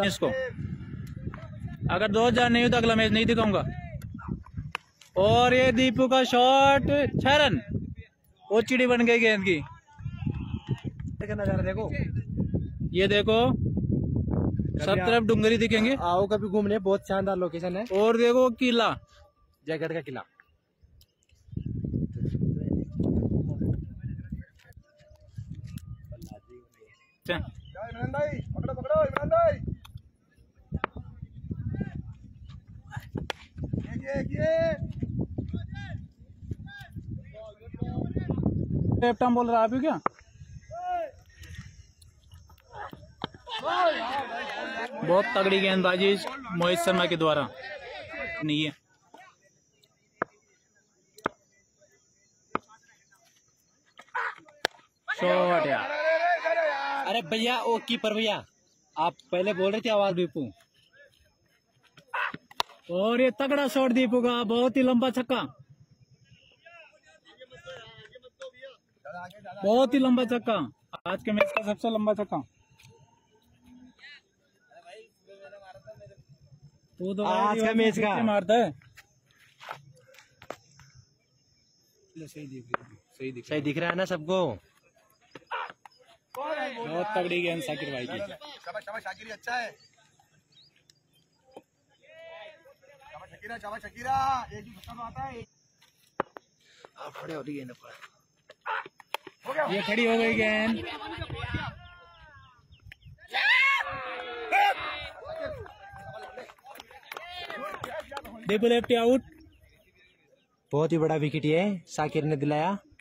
इसको अगर 2000 नहीं हो तो अगला मैच नहीं दिखाऊंगा। और ये दीपू का शॉट 6 रन। वो चिड़ी बन गई गेंद की। नजारा देखो, ये देखो सब तरफ डूंगरी दिखेंगे। आओ कभी घूमने, बहुत शानदार लोकेशन है। और देखो किला, जयगढ़ का किला। इमरान भाई पकड़ो पकड़ो, इमरान भाई कैप्टन बोल रहा है क्या? बहुत तगड़ी गेंदबाजी मोहित शर्मा के द्वारा नहीं है। शॉट यार। अरे भैया, ओ कीपर भैया, आप पहले बोल रहे थे आवाज दीपू। और ये तगड़ा शॉट दीपू का, बहुत ही लंबा छक्का, बहुत ही लंबा छक्का। आज के मैच का सबसे लंबा छक्का। तू तो आज का मैच का मारता है। सही दिख रहा है ना सबको। बहुत तगड़ी गेंद शाकिर भाई की। शाबाश शाकिर, अच्छा है। शाबाश शकीरा, एक ही छक्का आता है। खड़े हो रही गेंद पर, ये खड़ी हो गई गेंद। Deepu left out. बहुत ही बड़ा विकेट ये शाकिर ने दिलाया।